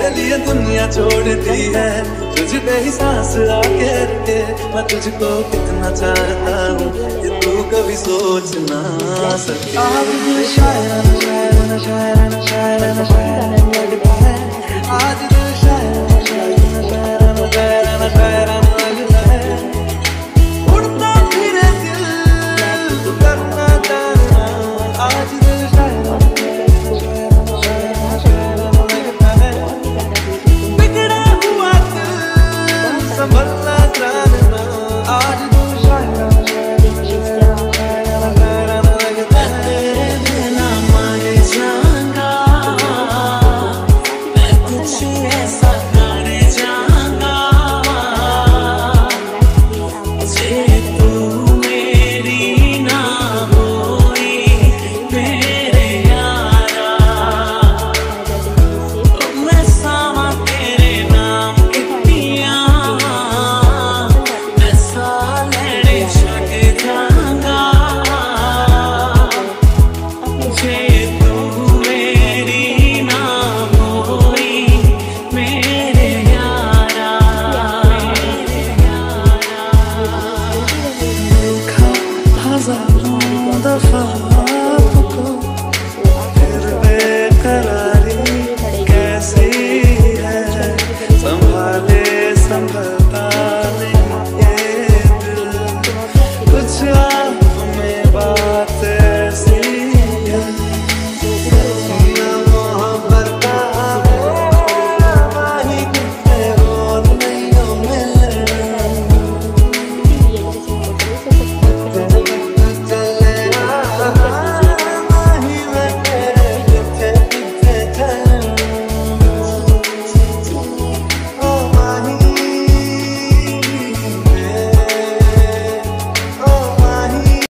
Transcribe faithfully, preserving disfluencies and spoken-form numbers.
मेरे लिए दुनिया छोड़ दी है, तुझ पे ही सांस आके रखे। मैं तुझको कितना चाहता हूँ ये तू कभी सोच ना सके। शायरा शायरा शायरा शायरा शायरा